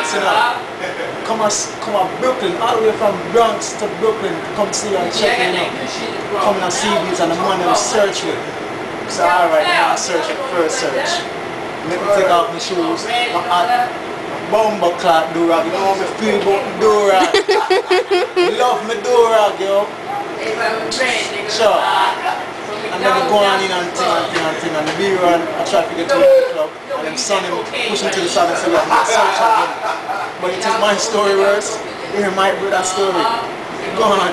Bronx, you know. Come on Brooklyn, all the way from Bronx to Brooklyn to come see you and check you know. Come and see these and the money will search with. So alright, now I search it, first search. Let me take off my shoes. Bomber clock do-rag, you know how me feel about the do-rag. Love me do-rag, yo. Sure. And then we go on in and ting and the B-run, I try to get to the club and then son him push him to the side and say, yeah, let's search again. But it is my story worse, you hear my brother's story. Go on.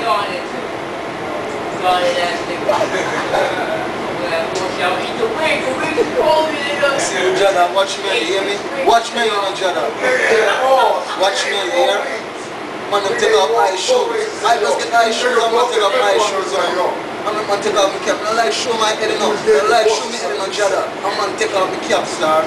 See you, Jada, watch me, you hear me? Watch me, you know, Jada. Watch me, you hear? Man, I'm take off my shoes. I just get my shoes, I'm gonna take off my shoes. I'm gonna take off my cap. I don't like show my head enough. I don't like show me head enough, Jada. I'm gonna take off my cap, star.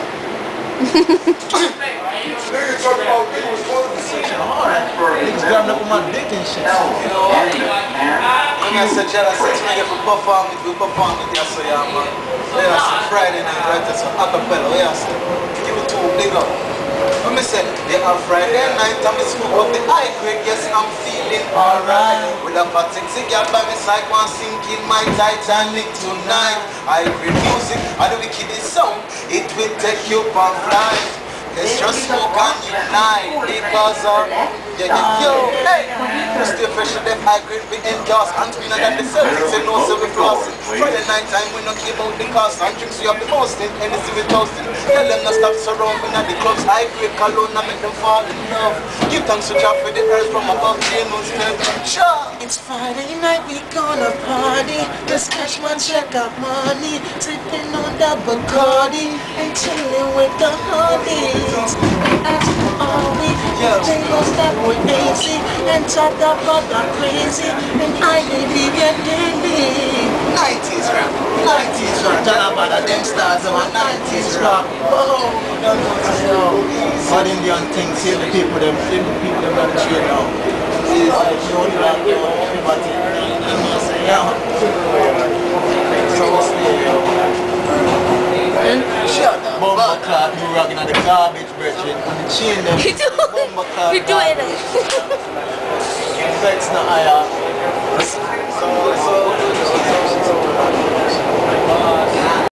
Niggas talking about me was such a hard. Niggas grabbing up on my dick and shit. You know what? And I said, Jada, since we get to perform it, yeah, so yeah, man. Yeah, so Friday night, right? That's a acapella, yeah, so give it to a big up. When me say, yeah, on Friday night, I'm smoke up the high grade, yes, I'm feeling alright. With a fat sexy girl by my side, one sinking my Titanic tonight. High grade music, and the wickedest sound, it will take you on flight. Let's just smoke and unite because of yo, hey, stay fresh and them high grade we endorse. And we know that the service say no, so we flossing. Friday night time we don't care about the cost. And drinks we have the most in anything we toasting. Tell them not stop surrounding at the clubs. High grade cologne and make them fall in love. Give thanks to Jah for the earth from above. Sure. It's Friday night, we gonna party. Just cash my check out money. Sipping on that Bacardi and chilling with the honeys. As all we jingles that were easy and talk about that crazy. And I may be getting me. 90s rap, 90s rap. Tell about the them stars of our 90s rap. Oh, South Indian things, see the people them run the trade now. See, like, you only like, everybody, yeah. So what's the bomber clock, you rocking on the garbage, brethren, and the chain them. Bomber clock. You're doing it. Vex na aya. So